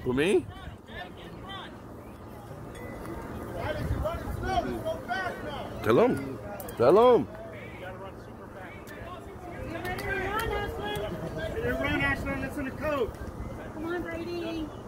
For me? Why did you run it slow? Let's go fast now. Tell him. Tell him. You run, Ashlyn. Listen to coach. Come on, Brady.